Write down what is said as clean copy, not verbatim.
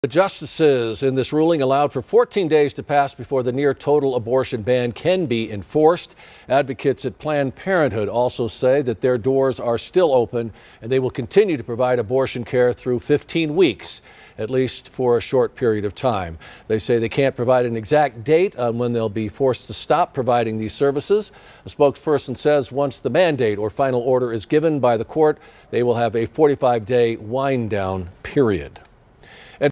The justices in this ruling allowed for 14 days to pass before the near total abortion ban can be enforced. Advocates at Planned Parenthood also say that their doors are still open and they will continue to provide abortion care through 15 weeks, at least for a short period of time. They say they can't provide an exact date on when they'll be forced to stop providing these services. A spokesperson says once the mandate or final order is given by the court, they will have a 45-day wind down period.